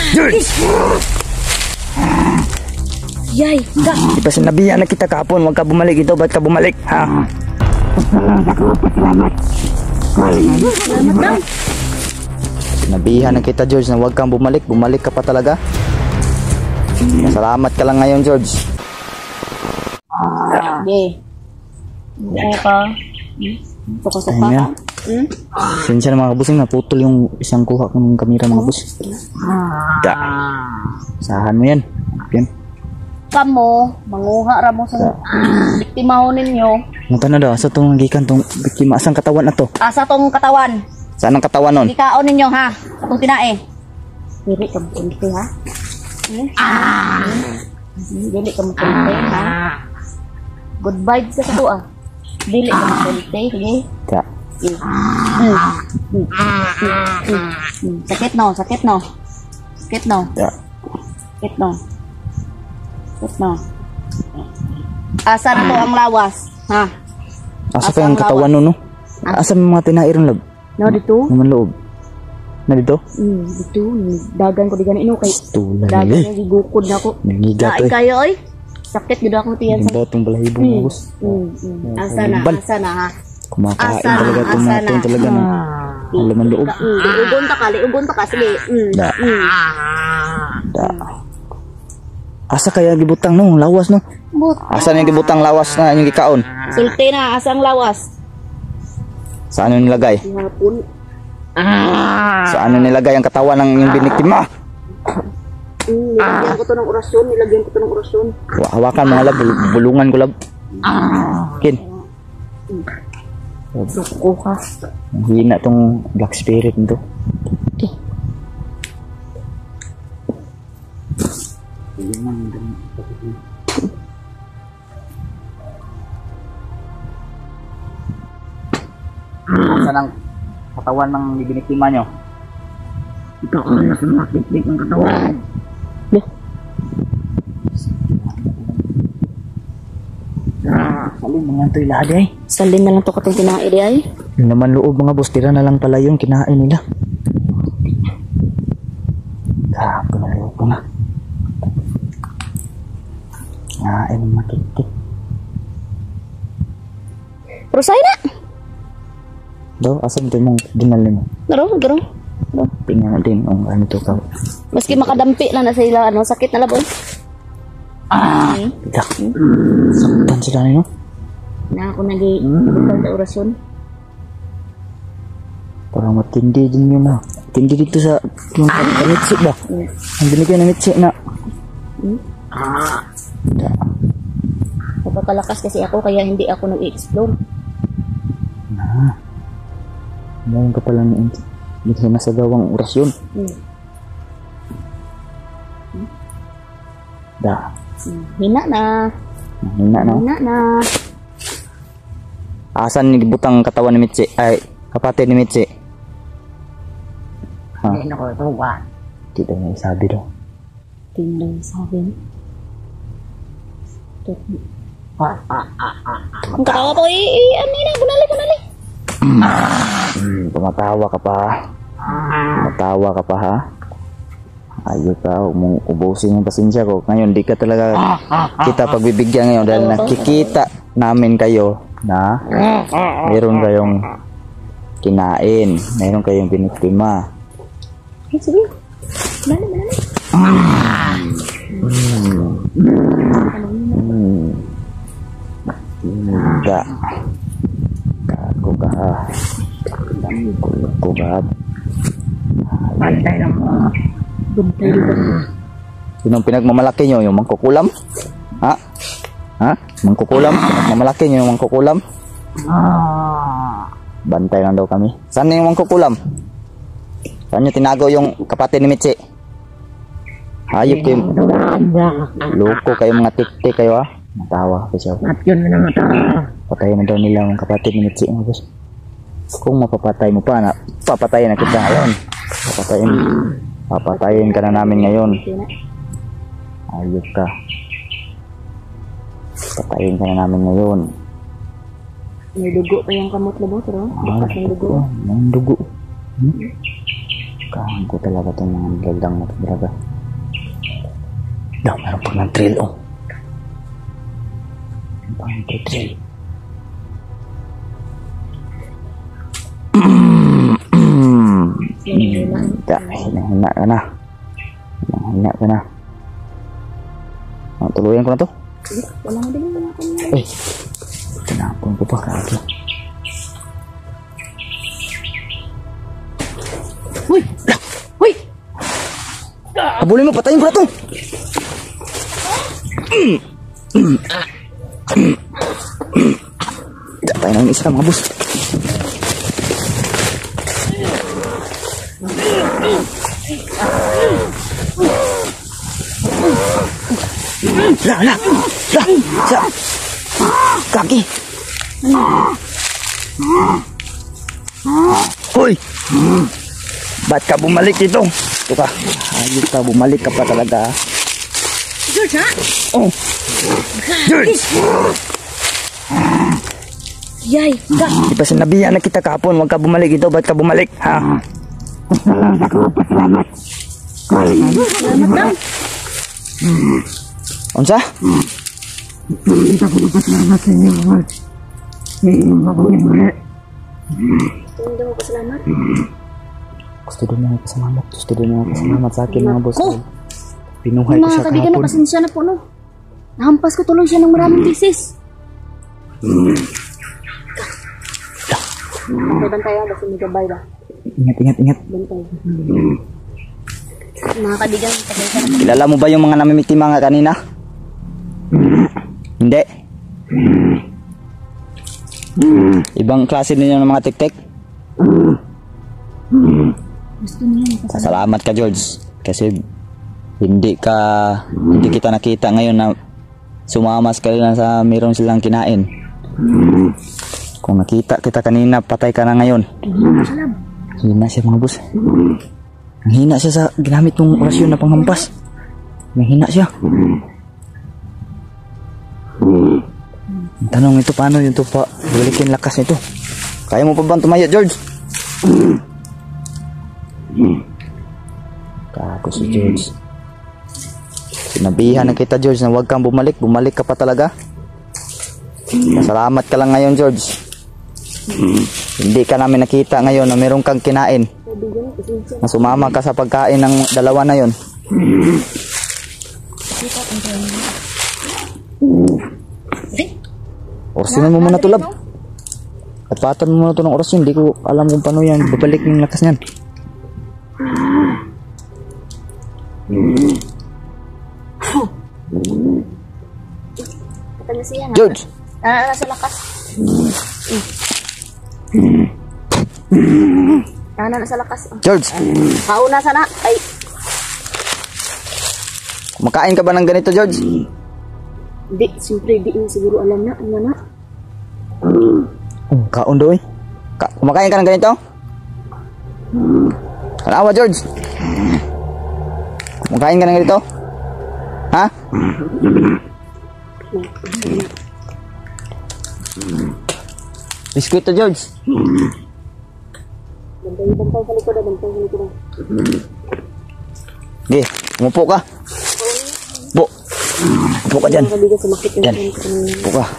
George! Yay, ka. Di ba sinabihan na kita kahapon, huwag ka bumalik ito, ba't ka bumalik, ha? Salamat daw. Sinabihan na kita, George, na huwag kang bumalik, bumalik ka pa talaga. Salamat ka lang ngayon, George. Sige. Oo ka. Suka-suka Ayun ka. yan. Sinsya na mga kabusing, naputol yung isang kuha kong kamera mga bus. Da. Sahan mo yan. Yan. Kamo, manguha ra mo sa biktima ninyo. Munta na daw, asa itong nagikan itong biktima, asang katawan na to? Asa tong katawan? Saan ang katawan nun? Ikaon ninyo ha. Atong tinae. Dili ka mo kunti ha. Dili ka mo kunti ha. Good vibes ka sa to ah. Dili ka mo kunti. Sige. Da. Sakit no, sakit no. Sakit no. Da. Sakit no. Sakit no. Asa na to ang lawas? Ha? Asa pa yung katawan nun, no? Asa mga tinairon lab? No, dito? Naman loob. Na dito? Dito. Dagan ko di ganito kay Tulan dagan nila yung gigukod na ako. Nangigat Ay, kayo oy. Sakit gud ako tiyan Yung sa. batong balahibo mga bus. Asa na, asa na ha. Kumakain Asa na, talaga itong asa mga na. itong talaga na. Alaman loob. Liugon ta ka, sige. Da. Da. Asa kaya gibutang no? Lawas no? But, Asa na yung gibutang lawas na yung gikaon? sulti na, asa ang lawas? Saan yung nilagay? Hapon. Saan yung nilagay ang katawan ng yung biniktima? Nilagyan ko to ng orasyon, nilagyan ko to ng orasyon. Hawakan mga lab, bulungan ko lab. Kin. Suko ka. Ang hina tong black spirit nito. Saan ang katawan ng biniktima nyo? Ito ang nasa makiklik ng katawan. Salin mga ito ilahad ay. Salin na lang to katong tinae di ay. Yung naman loob mga boss, tira na lang pala yun, kinain nila. Gago na loob ko na. Kinain ng makitik. Pero say na. Daw, asan ito mong dinali mo? Garo. Tingnan natin kung ano ito ka. Maski makadampi na sa ila, ano, sakit na laboy. Tidak. Saktan sila nyo. Na ako nag-ibutang sa orasyon. Parang matindi din yun na. Matindi dito sa yung mitsi ba? Ang binigyan ng mitsi na. Da. Napapalakas kasi ako kaya hindi ako nag-explore. Ngayon ka pala na hindi ka nasagawang orasyon. Da. Hina na. Hina na. Hina na. Asan ni butang katawan ni Mitsi? Ay, kapatid ni Mitsi. Ha? Hindi na ko ito ba? Di daw may sabi daw. Tingnan sabi. Ang katawa po, ano na, bunali. Tumatawa ka pa. Tumatawa ka pa ha. Ayun ka, huwag mong ubusin yung pasensya ko. Ngayon, di ka talaga kita pagbibigyan ngayon dahil nakikita namin kayo na mayroon kayong kinain, mayroon kayong biniktima. Sige, bunali. Da. Gago ka ha. Gago ka. Bantay lang mo. Bantay lang. Sinong pinagmamalaki nyo? Yung mangkukulam? Ha? Ha? Mangkukulam? Pinagmamalaki nyo yung mangkukulam? Bantay lang daw kami. Saan yung mangkukulam? Saan nyo tinago yung kapatid ni Mitsi? Hayop kayo. Loko kayo mga tiktik kayo ha. Matawa ko siya. Yun na matawa. Patayin na daw nila ang kapatid ni Mitsi. Kung mapapatay mo pa na, papatayin na kita ngayon. Papatayin ka na namin ngayon. Ayop ka. Patayin ka na namin ngayon. May dugo pa yung kamot labo, pero lakas ng dugo. May dugo. Kahan ko talaga itong mga nilalang na ito talaga. Meron pang ng trail, oh. Meron pang ng trail. Hina ka na. Hina ka na. Tuluyan ko na to. Wala nga din wala ko. Tinapon ko pa kagi. Uy! Uy! Habulin mo, patayin ko na to. Patay na yung isa, mga boss. Sa kaki. Hoy, ba't ka bumalik dito? Ito ka, ayos ka, bumalik ka pa talaga. George, ha? Oh, George! Yay, ka. Di ba sinabihan na kita kahapon, huwag ka bumalik dito, ba't ka bumalik, ha? Salamat daw. Unsa? Hindi ko pasalamat sa inyo, George. Hindi mo pasalamat. Gusto din mga pasalamat. Gusto din mga pasalamat sa akin, mga boss. Pinuhay ko Mga siya kaibigan, kahapon. pasensya na po, no? Nahampas ko tuloy siya ng maraming beses. Bantay ba? Basta may gabay ba? Ingat. Bantay. Mga kaibigan, pasensya na po. Kilala mo ba yung mga namimitima nga kanina? Hindi. Ibang klase ninyo ng mga tik-tik? Gusto niya. Salamat ka, George. Kasi hindi kita nakita ngayon na sumamas ka rin sa mayroon silang kinain. Kung nakita kita kanina, patay ka na ngayon. Hina siya, mga boss. Ang hina siya sa ginamit ng orasyon na panghampas. Ang hina siya. Ang tanong ito, paano yun ito pa balikin lakas nito? Kaya mo pa bang tumayo, George? Kako si George. Sinabihan na kita, George, na huwag kang bumalik. Bumalik ka pa talaga. Salamat ka lang ngayon, George. Hindi ka namin nakita ngayon na meron kang kinain. Na sumama ka sa pagkain ng dalawa na yon. Orasyonan mo muna tulab. At patan mo muna ito ng orasyon. Hindi ko alam kung paano yan. Babalik yung lakas niyan. George! Nasa lakas. Nasa lakas. George! Kauna sana. Ay. Kumakain ka ba ng ganito, George? Di, siyempre di niya siguro alam na. Ano na? Kaon doy. Kumakain ka ng ganito? Kanawa, George. Kumakain ka ng ganito? Ha? Biskuit to, George. Bantay sa likod. Sige, umupo ka. Upo ka dyan. Dyan. Upo ka.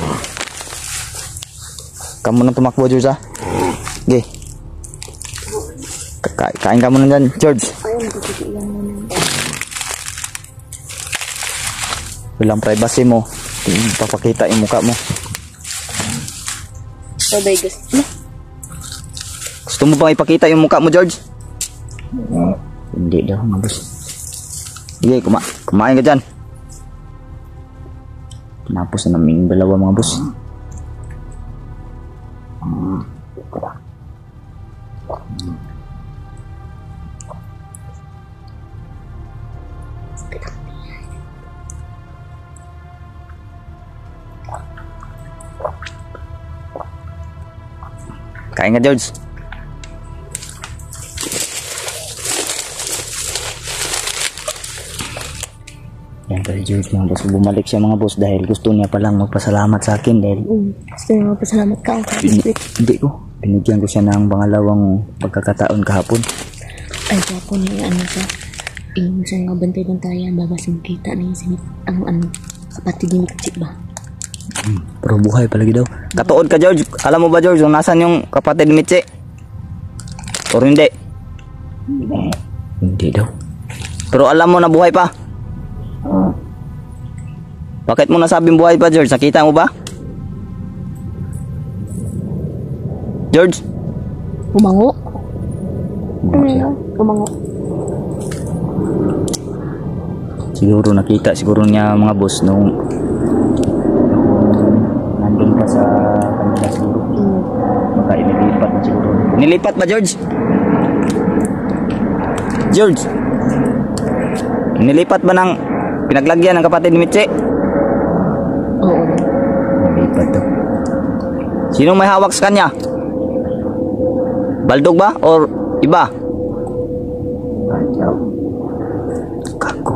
Kamu nang tumakbo, George, ha? Sige. Kain ka muna dyan, George. Walang privacy mo. Papakita yung mukha mo. Gusto mo bang ipakita yung mukha mo, George? Hindi daw, mga boss. Sige, kumain ka dyan. Tapos na namin yung dalawa, mga boss. Kain ka, George. Yan kay George, mga boss. Bumalik siya, mga boss, dahil gusto niya palang magpasalamat sa akin dahil Gusto niya magpasalamat ka. hindi ko. Binigyan ko siya ng pangalawang pagkakataon kahapon. Ay, ako ni ano sa yung sa nga bantay-bantayan babasing kita ni sini ang ano kapatid ni Mitchie ba. Pero buhay palagi daw. Katuod ka, George. Alam mo ba, George, kung nasan yung kapatid ni Mitchie? Or hindi? Hindi daw. Pero alam mo na buhay pa? Bakit mo nasabing buhay pa, George? Nakita mo ba? George? Umango. Umango. Siguro nakita siguro niya mga boss nung nandun ka sa kanila siguro. Baka inilipat na siguro. Nilipat ba, George? George? Nilipat ba ng pinaglagyan ng kapatid ni Mitchie? Oo. Nilipat daw. Sino may hawak sa kanya? Baldog ba? Or iba? Kako.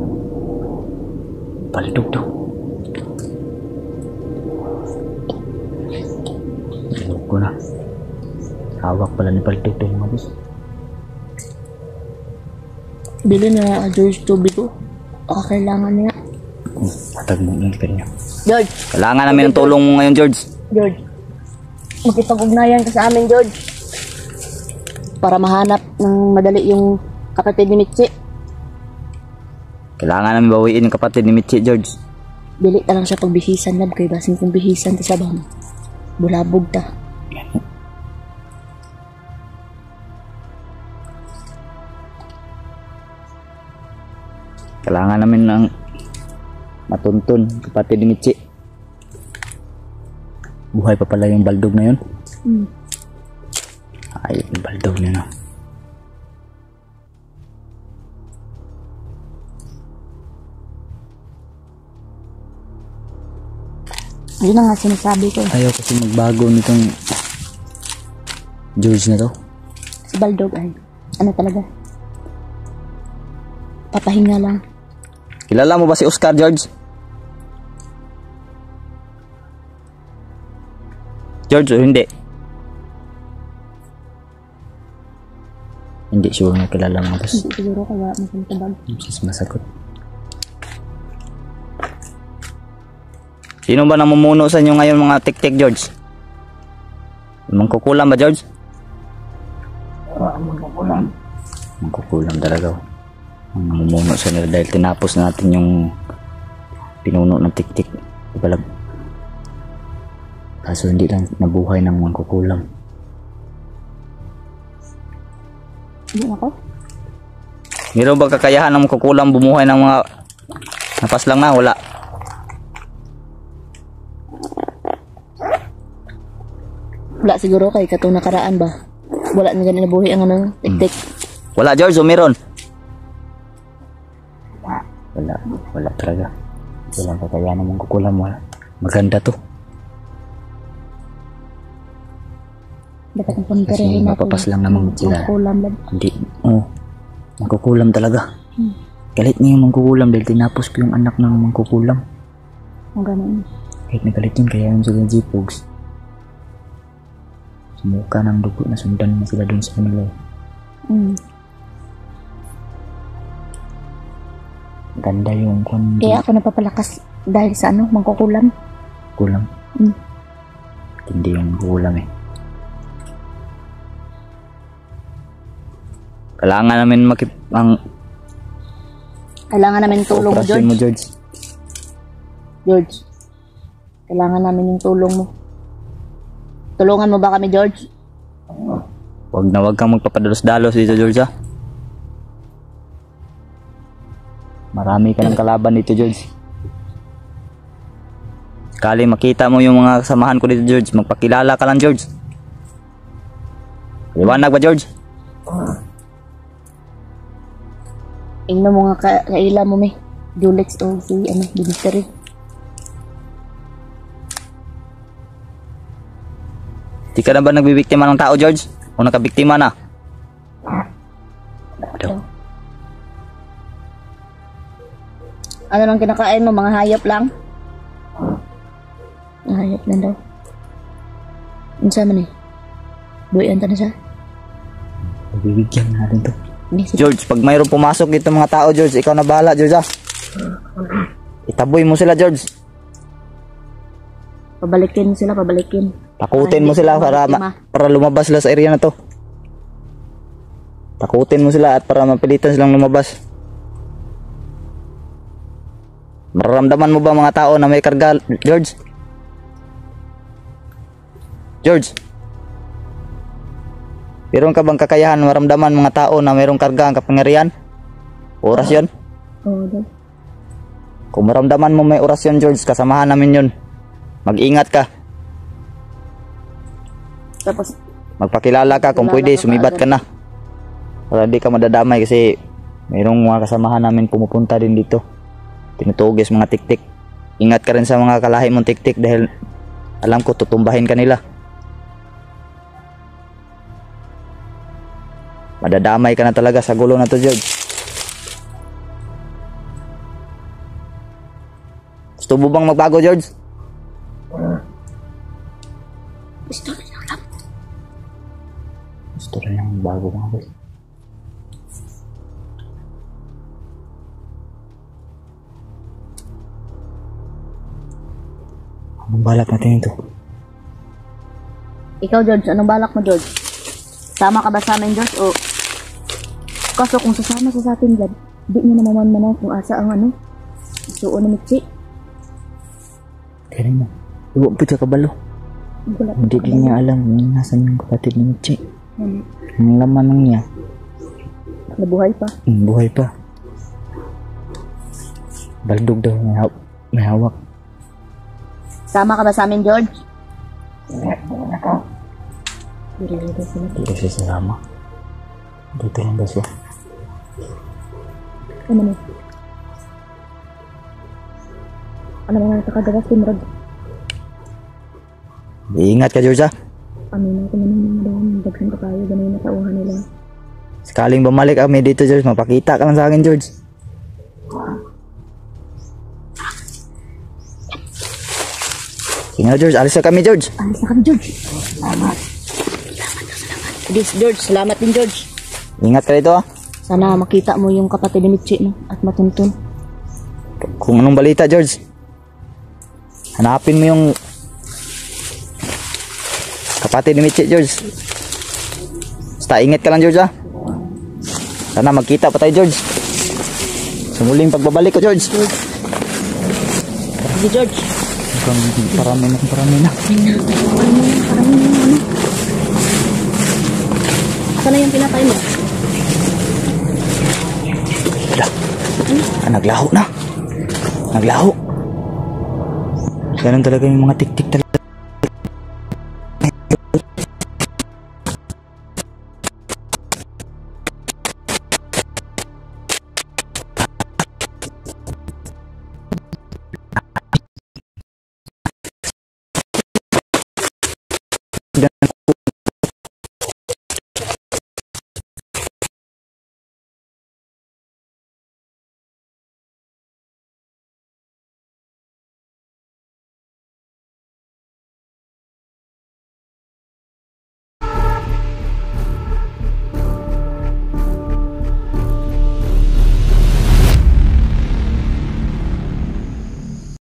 Baldog daw. Ewan ko na. Hawak pala ni Baldog daw mga boss. Bili na George tubig ko. Kailangan niya. Patag mo yung pera niya. George. Kailangan namin ng tulong mo ngayon, George. George. Makipag-ugnayan ka sa amin, George. Para mahanap ng madali yung kapatid ni Mitchie. Kailangan namin bawiin yung kapatid ni Mitchie, George. Dili ta lang siya pagbihisan lab kay basin kung bihisan ta sa bang. Bulabog ta. Kailangan namin ng matuntun kapatid ni Mitchie. Buhay pa pala yung baldog na yun. Ay, yung baldog niya na. Yun na nga sinasabi ko. Ayaw kasi magbago nitong George na to. Si Baldog ay ano talaga? Papahinga lang. Kilala mo ba si Oscar, George? George o hindi? Hindi sure na kilala mo, boss. Hindi siguro kaya masintabag. Just masagot. Sino ba namumuno sa inyo ngayon mga tik-tik, George? Mangkukulam ba, George? Mangkukulam. Mangkukulam talaga. Ang namumuno sa nila dahil tinapos na natin yung pinuno ng tik-tik. Ibalag. Kaso hindi lang nabuhay ng mangkukulam. Hindi ako? Meron ba kakayahan ng mangkukulam bumuhay ng mga napas lang na? Wala. Wala siguro kay katong nakaraan ba? Wala na ganun nabuhay ang anong tik-tik. Wala, George, o meron? Wala. Wala talaga. Walang kakayahan ng mangkukulam. Wala. Maganda to. Dapat ang Kasi pamperehin natin. mapapas lang naman sila. Kulam lang. Hindi. Oo. Mangkukulam talaga. Galit niya yung mangkukulam dahil tinapos ko yung anak ng mangkukulam. Ang ganun. Kahit nagalit yun, kaya yung sa G-Pogs. Sumuka ng dugo na sundan na sila dun sa kanila. Ganda yung Kaya ako napapalakas dahil sa ano, mangkukulam. kulam. Hindi yung kulam eh. Kailangan namin Kailangan namin tulong mo, operasyon George. mo, George. George. Kailangan namin yung tulong mo. Tulungan mo ba kami, George? Wag kang magpapadalos-dalos dito, George, ha? Marami ka ng kalaban dito, George. Kali makita mo yung mga kasamahan ko dito, George, magpakilala ka lang, George. Liwanag ba, George? Ingnan mo nga kaila mo, may. Julex o si, ano, Dimitri. Di ka na ba nagbibiktima ng tao, George? O nakabiktima na? Daw. Ano nang kinakain mo? Mga hayop lang? Mga hayop lang daw. Ano sa man eh? Buyan ta na siya? Bibigyan natin to. Hindi, sige. George, pag mayroong pumasok dito mga tao, George, ikaw na bahala, George ah. Itaboy mo sila, George. Pabalikin mo sila, pabalikin. Takutin mo hindi sila sila para, mabiktima. para lumabas sila sa area na to. Takutin mo sila at para mapilitan silang lumabas. Mararamdaman mo ba mga tao na may karga, George? George? Meron ka bang kakayahan maramdaman mga tao na mayroong karga ang kapangyarihan? Orasyon? Oo, Dad. Kung maramdaman mo may orasyon, George, kasamahan namin yun. Mag-ingat ka. Tapos, Magpakilala ka kung pwede, sumibat ka na. Para di ka madadamay kasi mayroong mga kasamahan namin pumupunta din dito. Tinutugis mga tiktik. Ingat ka rin sa mga kalahi mong tiktik dahil alam ko tutumbahin ka nila. Madadamay ka na talaga sa gulo na to, George. Gusto mo bang magbago, George? Gusto rin lang magbago, mga boy. Anong balak natin ito? ikaw, George, anong balak mo, George? Sama ka ba sa amin, George? O, kaso kung sasama sa atin, Dad, di niya naman manaw kung asa ang ano, suon na mitsi. Kaya mo, iwag po siya kabalo. Wala. Hindi din niya alam kung nasan yung kapatid ni Michi. Ano, Ang laman ng niya, nabuhay pa. buhay pa. Baldog daw, may hawak. Sama ka ba sa amin, George? Dito siya sasama. Dito lang ba siya? Ano mo? Ano mo nga takagawas, Timrod? Iingat ka, George, ah. Amin natin naman yung madawang dagsan ka tayo, ganun na tauhan nila. Sakaling bumalik kami dito, George, mapakita ka lang sa akin, George. Sige na, George. Alis na kami, George. Alis na kami, George. Salamat. Salamat, George. Salamat din, George. Ingat ka dito, ah. Sana makita mo yung kapatid ni Mitchi, no? At matuntun. Kung anong balita, George. Hanapin mo yung kapatid ni Michi, George. Basta ingat ka lang, George, ah. Sana magkita pa tayo, George. Sa muling pagbabalik ko, George. Sige, George. Parami na. Sana yung pinatay mo? Wala. Naglaho na. Naglaho. Ganun talaga yung mga tik-tik talaga.